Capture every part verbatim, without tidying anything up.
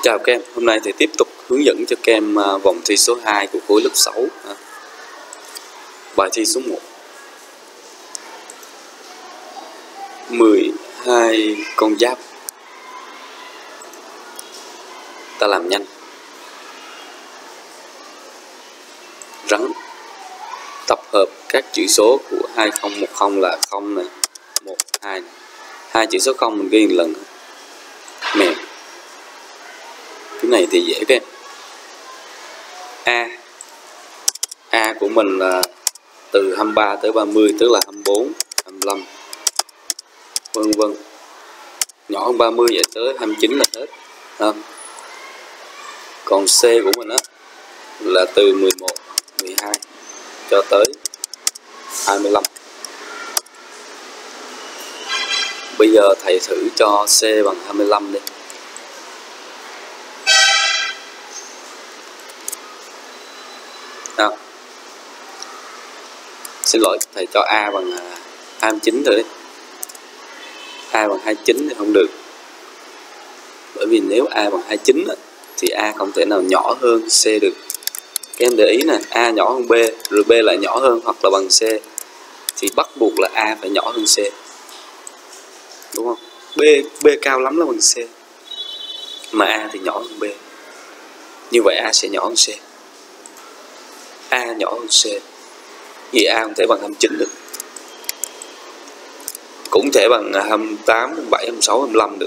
Chào các em, hôm nay thì tiếp tục hướng dẫn cho các em vòng thi số hai của khối lớp sáu. Bài thi số một. mười hai con giáp. Ta làm nhanh. Rắn. Tập hợp các chữ số của hai không một không là không này, một, hai này. Hai chữ số không mình ghi một lần. Mèo. Cái này thì dễ các em. A. A của mình là từ hai mươi ba tới ba mươi, tức là hai mươi bốn, hai mươi lăm, vân vân. Nhỏ hơn ba mươi vậy tới hai mươi chín là hết. Không? Còn C của mình á là từ mười một, mười hai cho tới hai mươi lăm. Bây giờ thầy thử cho C bằng hai mươi lăm đi. Nào. Xin lỗi, thầy cho A bằng hai mươi chín thôi đấy. A bằng hai mươi chín thì không được. Bởi vì nếu A bằng hai mươi chín thì A không thể nào nhỏ hơn C được. Các em để ý nè, A nhỏ hơn B, rồi B lại nhỏ hơn hoặc là bằng C, thì bắt buộc là A phải nhỏ hơn C. Đúng không? B, B cao lắm là bằng C, mà A thì nhỏ hơn B. Như vậy A sẽ nhỏ hơn C. A nhỏ hơn C. Vì A không thể bằng hai mươi chín được. Cũng thể bằng hai mươi tám, hai mươi bảy, hai mươi sáu, hai mươi lăm được.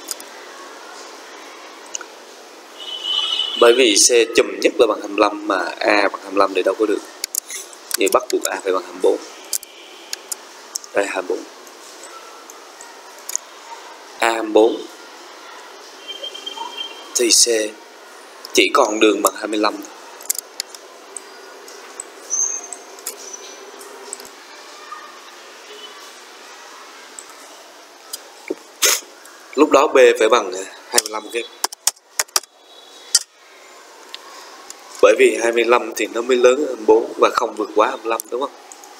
Bởi vì C chùm nhất là bằng hai mươi lăm, mà A bằng hai mươi lăm thì đâu có được. Như bắt buộc A phải bằng hai mươi bốn. Đây hai mươi bốn. A hai mươi bốn thì C chỉ còn đường bằng hai mươi lăm. Lúc đó B phải bằng hai mươi lăm cái. Bởi vì hai mươi lăm thì nó mới lớn hơn hai mươi bốn và không vượt quá hai mươi lăm, đúng không?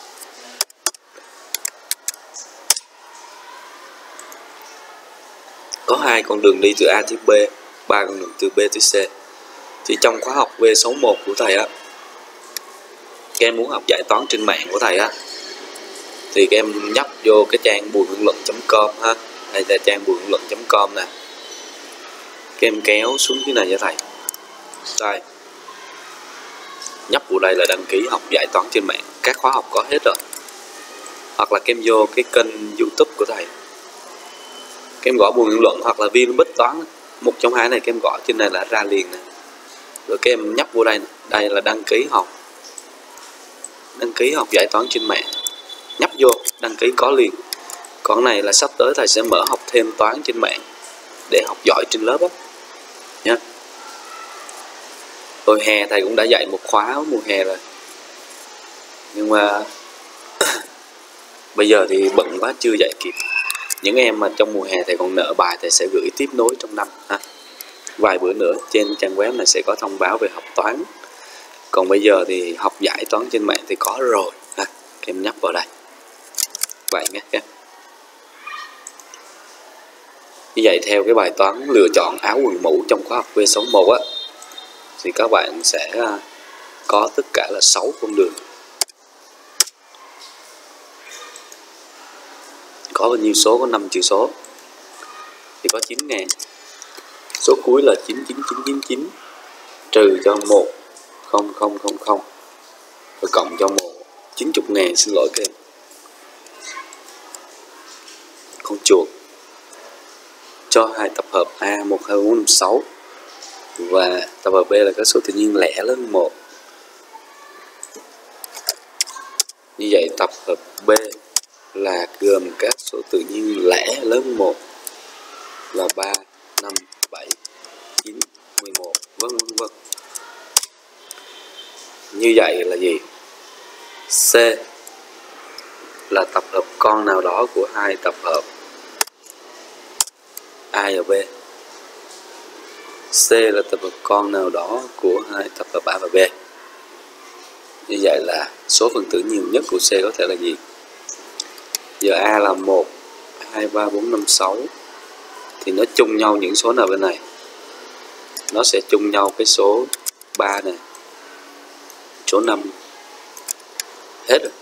Có hai con đường đi từ A tới B, ba con đường từ B tới C. Thì trong khóa học V sáu một của thầy á, các em muốn học giải toán trên mạng của thầy á, thì các em nhấp vô cái trang bùi hưởng luận chấm com ha. Đây là trang bùi hưởng luận chấm com nè. Các em kéo xuống cái này cho thầy. Đây. Nhấp vào đây là đăng ký học giải toán trên mạng. Các khóa học có hết rồi. Hoặc là các em vô cái kênh YouTube của thầy. Các em gõ bùi hưởng luận hoặc là Vinbit toán. Một trong hai này các em gõ trên này là ra liền nè. Rồi các em nhấp vô đây nè. Đây là đăng ký học. Đăng ký học giải toán trên mạng. Nhấp vô, đăng ký có liền. Còn này là sắp tới thầy sẽ mở học thêm toán trên mạng để học giỏi trên lớp đó nhé. Hồi hè thầy cũng đã dạy một khóa mùa hè rồi, nhưng mà bây giờ thì bận quá chưa dạy kịp. Những em mà trong mùa hè thầy còn nợ bài, thầy sẽ gửi tiếp nối trong năm ha. Vài bữa nữa trên trang web này sẽ có thông báo về học toán. Còn bây giờ thì học giải toán trên mạng thì có rồi ha. Các em nhấp vào đây vậy nhé các em. Như vậy theo cái bài toán lựa chọn áo quần mũ trong khóa học V sáu một á, thì các bạn sẽ có tất cả là sáu con đường. Có bao nhiêu số? Có năm chữ số. Thì có chín ngàn. Số cuối là chín chín chín chín chín. Trừ cho một không không không không. Rồi cộng cho một chín mươi ngàn, xin lỗi các em. Con chuột. Cho hai tập hợp A một, hai, bốn, năm, sáu. Và tập hợp B là các số tự nhiên lẻ lớn hơn một. Như vậy tập hợp B là gồm các số tự nhiên lẻ lớn hơn một là ba, năm, bảy, chín, mười một, vân vân vân. Như vậy là gì? C là tập hợp con nào đó của hai tập hợp A và B. C là tập hợp con nào đó của hai tập hợp A và B. Như vậy là số phần tử nhiều nhất của C có thể là gì? Giờ A là một, hai, ba, bốn, năm, sáu. Thì nó chung nhau những số nào bên này? nó sẽ chung nhau cái số ba này, số năm, hết rồi,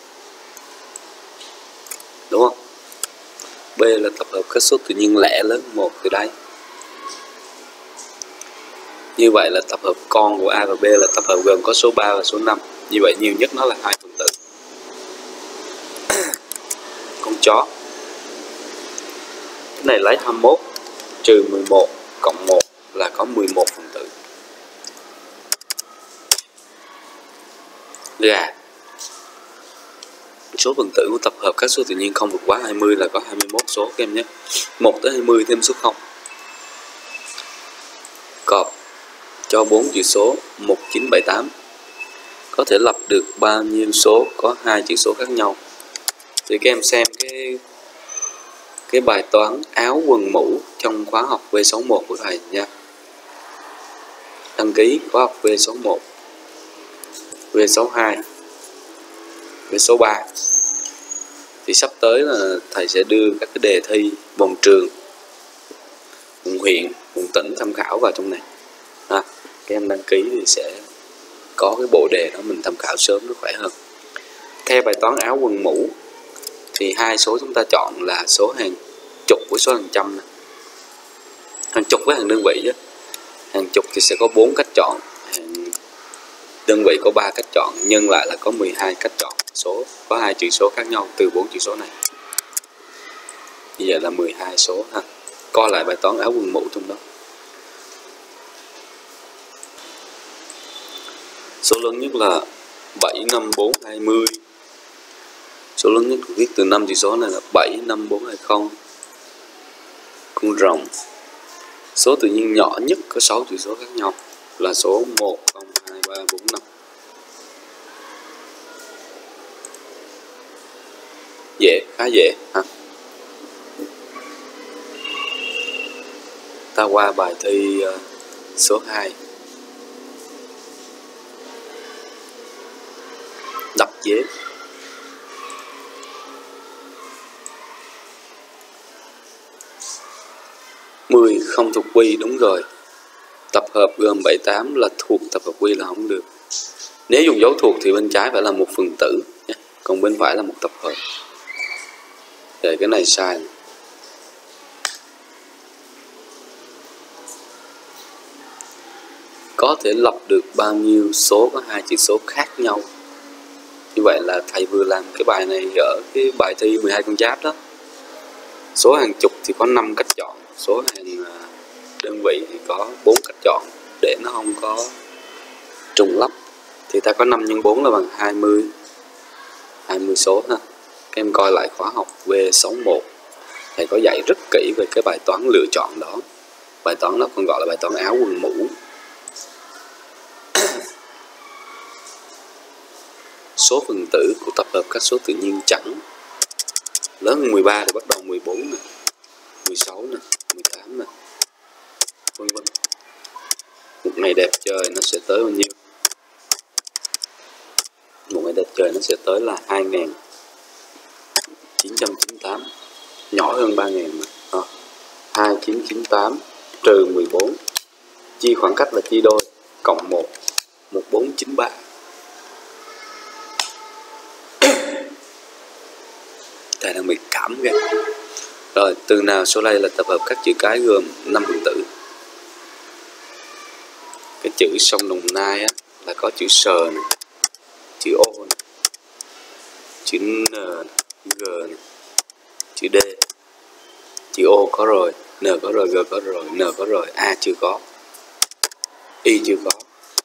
đúng không? B là tập hợp các số tự nhiên lẻ lớn một từ đây. Như vậy là tập hợp con của A và B là tập hợp gồm có số ba và số năm. Như vậy nhiều nhất nó là hai phần tử. Con chó. Cái này lấy hai mươi mốt trừ mười một cộng một là có mười một phần tử. Gà. Số phần tử của tập hợp các số tự nhiên không vượt quá hai mươi là có hai mươi mốt số các em nhé. một tới hai mươi thêm số không. Cọp cho bốn chữ số một chín bảy tám có thể lập được bao nhiêu số có hai chữ số khác nhau. Thì các em xem cái cái bài toán áo quần mũ trong khóa học V sáu mốt của thầy nha. Đăng ký khóa học V sáu mốt, V sáu hai, V sáu ba. Thì sắp tới là thầy sẽ đưa các cái đề thi vùng trường, vùng huyện, vùng tỉnh tham khảo vào trong này. À, các em đăng ký thì sẽ có cái bộ đề đó mình tham khảo sớm nó khỏe hơn. Theo bài toán áo quần mũ thì hai số chúng ta chọn là số hàng chục với số hàng trăm này. Hàng chục với hàng đơn vị chứ. Hàng chục thì sẽ có bốn cách chọn, hàng đơn vị có ba cách chọn, nhân lại là có mười hai cách chọn số, có hai chữ số khác nhau từ bốn chữ số này. Như vậy là mười hai số ha. Coi lại bài toán áo quần mũ trong đó. Số lớn nhất là bảy, năm, bốn, hai mươi. Số lớn nhất viết từ năm chữ số này là bảy, năm, bốn, hai mươi. Con rồng. Số tự nhiên nhỏ nhất có sáu chữ số khác nhau là số một, không, hai, ba, bốn, năm. Dễ, khá dễ ha. Ta qua bài thi uh, số hai. Đập dế. mười không thuộc quy, đúng rồi. Tập hợp gồm bảy, tám là thuộc tập hợp quy là không được. Nếu dùng dấu thuộc thì bên trái phải là một phần tử nhé, còn bên phải là một tập hợp. Để cái này sai này. Có thể lập được bao nhiêu số có hai chữ số khác nhau. Như vậy là thầy vừa làm cái bài này ở cái bài thi mười hai con giáp đó. Số hàng chục thì có năm cách chọn, số hàng đơn vị thì có bốn cách chọn để nó không có trùng lắp. Thì ta có năm nhân bốn là bằng hai mươi. hai mươi số ha. Các em coi lại khóa học V sáu mốt. Thầy có dạy rất kỹ về cái bài toán lựa chọn đó. Bài toán đó còn gọi là bài toán áo quần mũ. Số phần tử của tập hợp các số tự nhiên chẵn lớn hơn mười ba thì bắt đầu mười bốn nè, mười sáu nè, mười tám nè, vân vân. Một ngày đẹp trời nó sẽ tới bao nhiêu? Một ngày đẹp trời nó sẽ tới là hai nghìn chín trăm chín mươi tám, nhỏ hơn ba nghìn mà. À, hai nghìn chín trăm chín mươi tám trừ mười bốn, chia khoảng cách là chia đôi, cộng một, một nghìn bốn trăm chín mươi ba. Thầy đang bị cảm kìa. Rồi, từ nào sau đây là tập hợp các chữ cái gồm năm phần tử? Cái chữ sông Đồng Nai á, là có chữ sờ này, chữ O này, chữ N này, G này, chữ D. Chữ O có rồi, N có rồi, G có rồi, N có rồi, A chưa có, Y chưa có.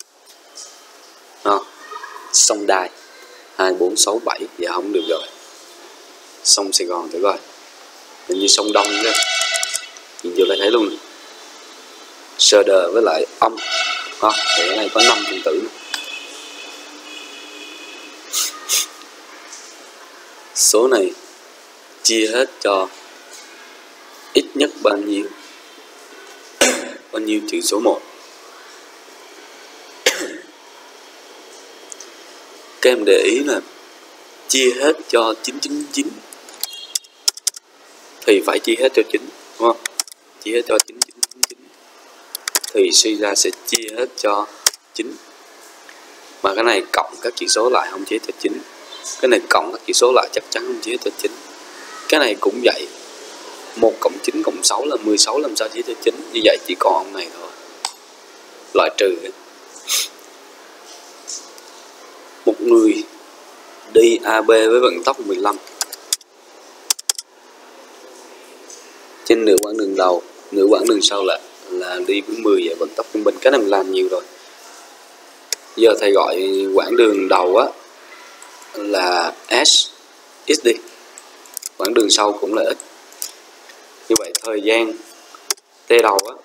À, sông Đài hai bốn sáu bảy dạ không được rồi. Sông Sài Gòn thử coi, hình như sông Đông chứ, nhìn vô lại thấy luôn này. Sơ đờ với lại âm à, thì cái này có năm phần tử. Số này chia hết cho ít nhất bao nhiêu bao nhiêu trừ số một. Các em để ý là chia hết cho chín chín chín thì phải chia hết cho chín, đúng không? Chia hết cho chín chín chín chín thì suy ra sẽ chia hết cho chín. Mà cái này cộng các chỉ số lại không chia cho chín. Cái này cộng các chỉ số lại chắc chắn không chia cho chín. Cái này cũng vậy. một cộng chín cộng sáu là mười sáu, làm sao chia cho chín. Như vậy chỉ còn ông này thôi. Loại trừ. Một người đi a bê với vận tốc mười lăm. Trên nửa quãng đường đầu, nửa quãng đường sau là là đi với mười và vận tốc trung bình. Cái này mình làm nhiều rồi. Giờ thầy gọi quãng đường đầu á là S, X đi. Quãng đường sau cũng là X. Như vậy thời gian T đầu á,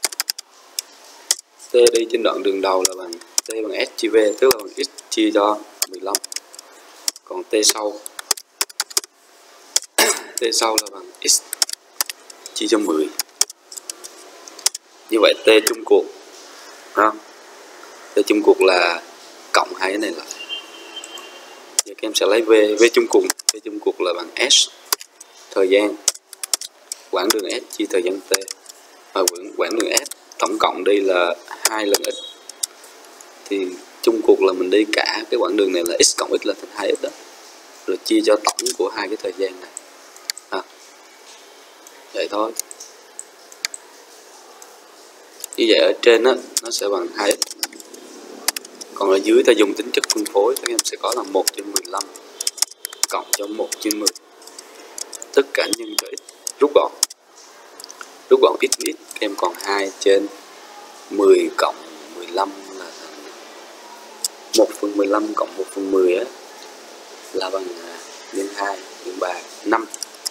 T đi trên đoạn đường đầu là bằng T bằng S chia V, tức là bằng X chia cho mười lăm. Còn T sau T sau là bằng X chia cho mười. Như vậy T chung cuộc ha. T chung cuộc là cộng hai cái này lại. Giờ các em sẽ lấy V, V chung cuộc, V chung cuộc là bằng S thời gian quãng đường S chia thời gian T. Và quãng đường S tổng cộng đi là hai lần X. Thì chung cuộc là mình đi cả cái quãng đường này là X cộng X là thành hai X đó. Rồi chia cho tổng của hai cái thời gian này. À, vậy thôi. Như vậy ở trên đó, nó sẽ bằng hai X. Còn ở dưới ta dùng tính chất phân phối, các em sẽ có là một trên mười lăm cộng cho một trên mười. Tất cả nhân cho X, rút gọn. Rút gọn X với X, các em còn hai trên mười cộng mười lăm là một phần mười lăm cộng một phần mười á, là bằng nhân hai, nhân ba, năm.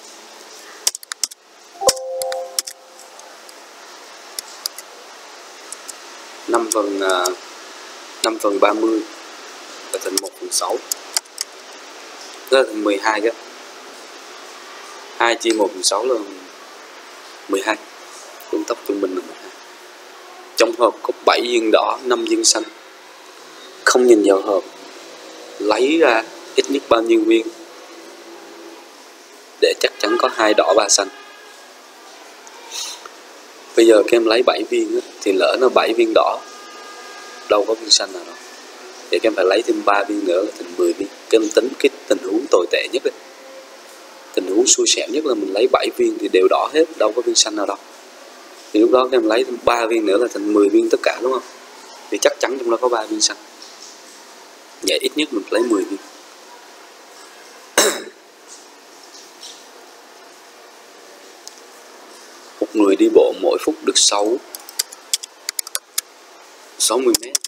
năm phần năm phần ba mươi là thành một phần sáu. Đó là thành mười hai đó. hai chia một phần sáu là mười hai. Vận tốc trung bình là mười hai. Trong hộp có bảy viên đỏ, năm viên xanh. Không nhìn vào hộp, lấy ra ít nhất bao nhiêu viên để chắc chắn có hai đỏ ba xanh. Bây giờ các em lấy bảy viên thì lỡ nó bảy viên đỏ, đâu có viên xanh nào đâu. Thì các em phải lấy thêm ba viên nữa là thành mười viên. Các em tính cái tình huống tồi tệ nhất đấy. Tình huống xui xẻo nhất là mình lấy bảy viên thì đều đỏ hết, đâu có viên xanh nào đâu. Thì lúc đó các em lấy thêm ba viên nữa là thành mười viên tất cả, đúng không? Thì chắc chắn trong đó có ba viên xanh. Vậy ít nhất mình lấy mười viên. Một người đi bộ mỗi phút được sáu sáu mươi mét.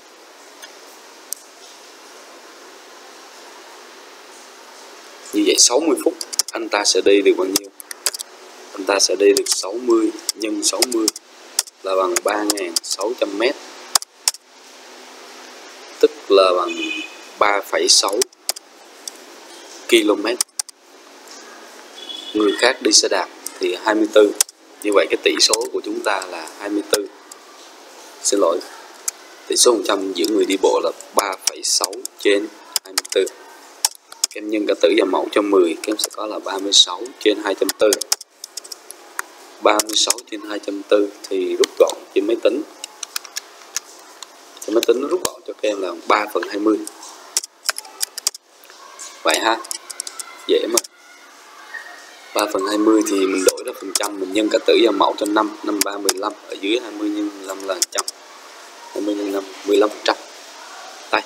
Như vậy sáu mươi phút anh ta sẽ đi được bao nhiêu? Anh ta sẽ đi được sáu mươi nhân sáu mươi là bằng ba nghìn sáu trăm mét. Tức là bằng ba phẩy sáu ki lô mét. Người khác đi xe đạp thì hai mươi tư. Như vậy cái tỷ số của chúng ta là hai mươi tư. Xin lỗi. Tỷ số phần trăm giữa người đi bộ là ba phẩy sáu trên hai mươi tư. Các em nhân cả tử và mẫu cho mười, các em sẽ có là ba mươi sáu trên hai trăm bốn mươi. ba mươi sáu trên hai trăm bốn mươi thì rút gọn trên máy tính. Trên máy tính nó rút gọn cho các em là ba phần hai mươi. Vậy ha. Dễ mà. ba phần hai mươi thì mình đổi ra phần trăm, mình nhân cả tử và mẫu cho năm, năm ba mười lăm, ở dưới hai mươi nhân mười lăm là một trăm. hai mươi nhân năm, mười lăm phần trăm. Đây.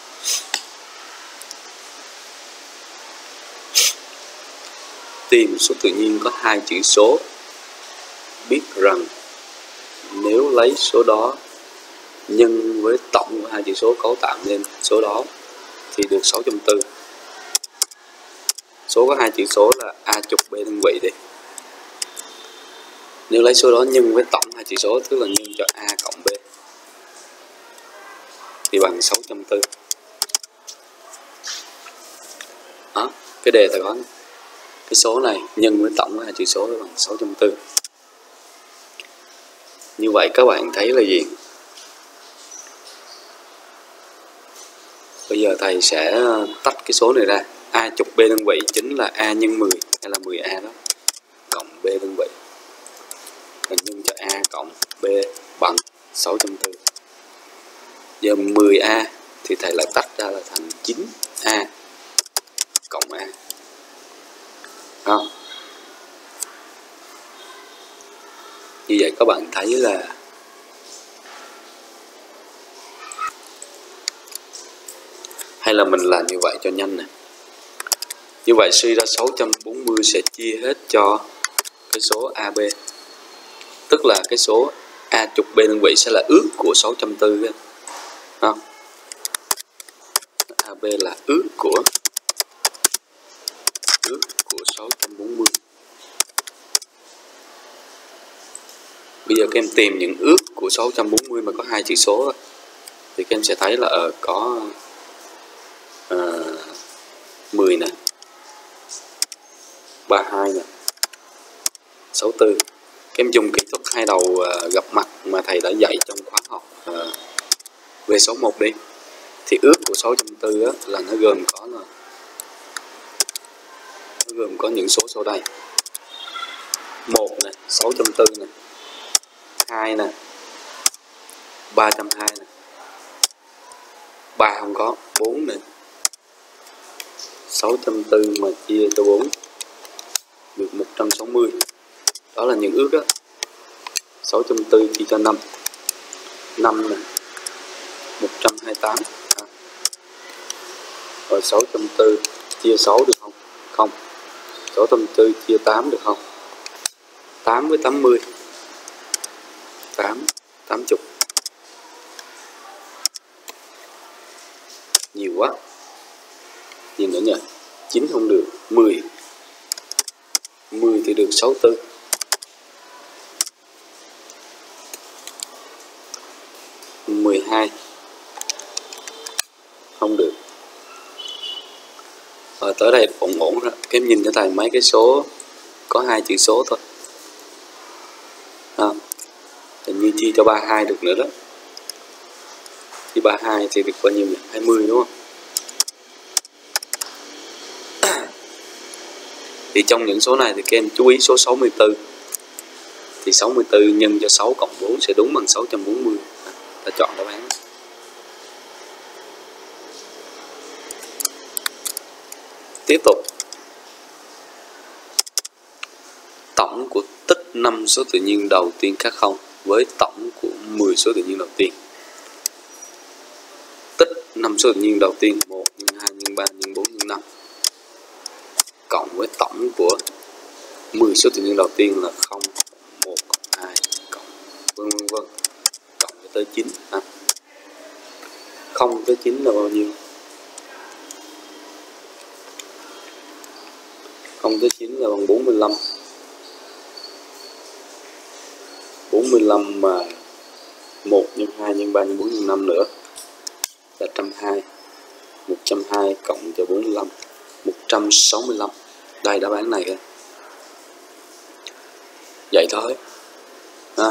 Tìm số tự nhiên có hai chữ số. Biết rằng nếu lấy số đó nhân với tổng của hai chữ số cấu tạo nên số đó thì được sáu trăm bốn mươi. Số có hai chữ số là a chục b đơn vị đi. Nếu lấy số đó nhân với tổng hai chữ số, tức là nhân cho a cộng b, thì bằng sáu trăm bốn mươi. Đó, cái đề ta có cái số này nhân với tổng hai chữ số là bằng sáu trăm bốn mươi. Như vậy các bạn thấy là gì? Bây giờ thầy sẽ tách cái số này ra. A chục b đơn vị chính là a nhân mười hay là mười a đó, cộng b đơn vị, mình nhân cho A cộng B bằng sáu trăm bốn mươi. Giờ mười A thì thầy lại tách ra là thành chín A cộng A. Không? Như vậy các bạn thấy là hay là mình làm như vậy cho nhanh nè. Như vậy suy ra sáu trăm bốn mươi sẽ chia hết cho cái số a bê. Tức là cái số A trục B đơn vị sẽ là ước của sáu trăm bốn mươi. Không? a bê là ước của ước của sáu trăm bốn mươi. Bây giờ các em tìm những ước của sáu trăm bốn mươi mà có hai chữ số thì các em sẽ thấy là ở có uh, mười nè, ba mươi hai nè, sáu mươi tư. Các em dùng kỹ thuật hai đầu uh, gặp mặt mà thầy đã dạy trong khóa học uh, về số một đi. Thì ước của sáu trăm bốn mươi là nó gồm có là nó gồm có những số sau đây. một nè, sáu trăm bốn mươi nè, hai nè, ba trăm hai mươi nè, ba không có, bốn nè, sáu trăm bốn mươi mà chia cho bốn được một trăm sáu mươi. Đó là những ước đó. sáu trăm bốn mươi chia cho năm, năm nè, một trăm hai mươi tám. À. Rồi sáu trăm bốn mươi chia sáu được không? Không. sáu trăm bốn mươi chia tám được không? tám với tám mươi. tám, tám mươi. Nhiều quá. Nhìn nữa nhỉ. chín không được. mười. mười thì được sáu mươi tư. mười hai. Không được. Rồi tới đây ổn ổn rồi. Các em nhìn cho thầy mấy cái số có hai chữ số thôi. À, hình như chia cho ba mươi hai được nữa đó. Chia ba mươi hai thì được bao nhiêu nhỉ? hai mươi đúng không? Thì trong những số này thì các em chú ý số sáu mươi tư. Thì sáu mươi tư nhân cho sáu cộng bốn sẽ đúng bằng sáu trăm bốn mươi. À, ta chọn đáp án. Tiếp tục. Tổng của tích năm số tự nhiên đầu tiên khác không với tổng của mười số tự nhiên đầu tiên. Tích năm số tự nhiên đầu tiên một nhân hai nhân ba nhân bốn nhân năm cộng với tổng của mười số tự nhiên đầu tiên là không, một, hai, cộng vân vân vân cộng tới chín. À. không tới chín là bao nhiêu? không tới chín là bằng bốn mươi lăm. bốn mươi lăm mà một nhân hai nhân ba nhân bốn nhân năm nữa là một trăm hai mươi. một trăm hai mươi cộng cho bốn mươi lăm, một trăm sáu mươi lăm. Đây đáp án này. Vậy thôi. À.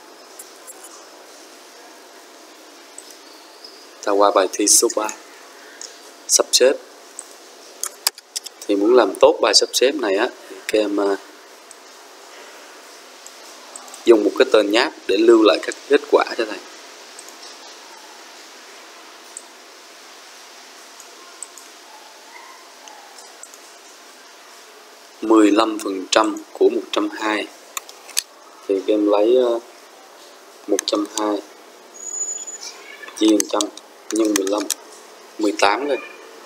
Ta qua bài thi số ba. Sắp xếp. Thì muốn làm tốt bài sắp xếp này á, thì các em uh, dùng một cái tên nháp để lưu lại các kết quả cho thầy. mười lăm phần trăm của một trăm hai mươi thì các em lấy uh, một trăm hai mươi chia một trăm nhân mười lăm, mười tám rồi.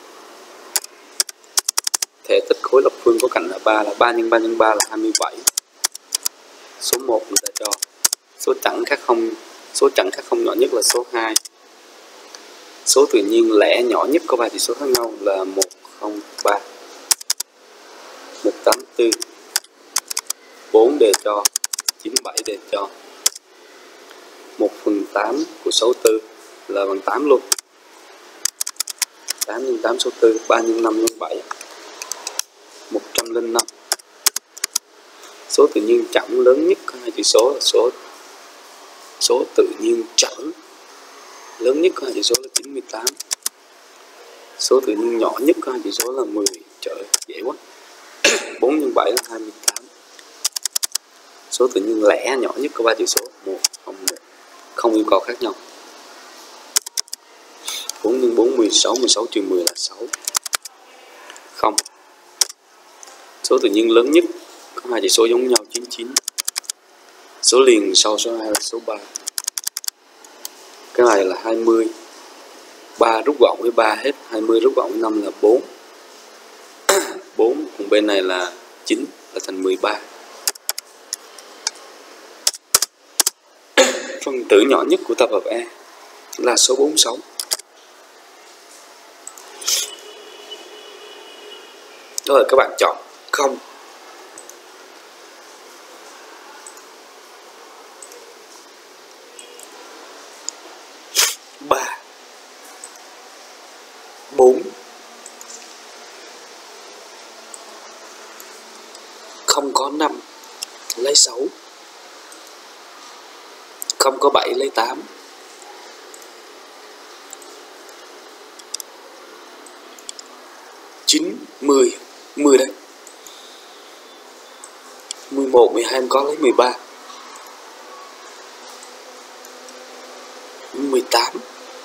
Thể tích khối lập phương có cạnh là ba là ba nhân ba nhân ba là hai mươi bảy. Số một người ta cho số chẵn khác không, số chẵn khác không nhỏ nhất là số hai. Số tự nhiên lẻ nhỏ nhất có ba chỉ số khác nhau là một không ba, một tám tư, bốn đề cho, chín bảy đề cho. một phần tám của sáu mươi tư là bằng tám luôn. tám nhân tám số tư, ba nhân năm nhân bảy, một trăm lẻ năm. Số tự nhiên chẵn lớn nhất có hai chữ số là số số tự nhiên chẵn lớn nhất có hai chữ số là chín mươi tám. Số tự nhiên nhỏ nhất có hai chữ số là mười. Trời ơi, dễ quá. bốn nhân bảy là hai mươi tám. Số tự nhiên lẻ nhỏ nhất có ba chữ số một, không, một, không yêu cầu khác nhau. Bốn nhân bốn, mười sáu, mười sáu trừ mười là sáu. Không. Số tự nhiên lớn nhất có hai chỉ số giống nhau, chín, chín. Số liền sau số hai là số ba. Cái này là hai mươi. ba rút gọn với ba hết, hai mươi rút gọn với năm là bốn. bốn cùng bên này là chín là thành mười ba. Phần tử nhỏ nhất của tập hợp E là số bốn mươi sáu. Rồi các bạn chọn không. ba, bốn, không có năm, lấy sáu. Không có bảy, lấy tám. chín, mười, mười đây. mười một, mười hai có lấy mười ba. mười tám.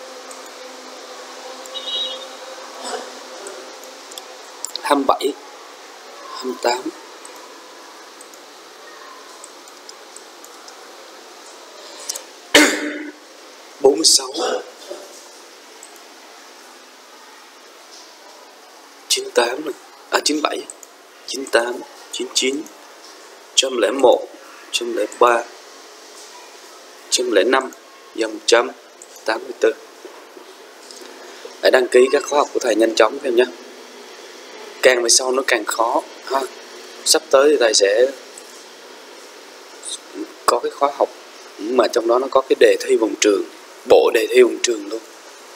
hai mươi bảy, hai mươi tám. bốn mươi sáu. chín mươi tám này. À chín mươi bảy. chín mươi tám, chín mươi chín. một trăm lẻ một, một trăm lẻ ba, một trăm lẻ năm và một trăm tám mươi tư. Hãy đăng ký các khóa học của thầy nhanh chóng các em nhé. Càng về sau nó càng khó ha. Sắp tới thì thầy sẽ có cái khóa học mà trong đó nó có cái đề thi vòng trường, bộ đề thi vòng trường luôn,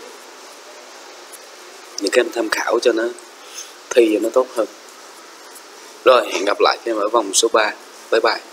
những cái em tham khảo cho nó thi cho nó tốt hơn. Rồi hẹn gặp lại các em ở vòng số ba. Bye bye.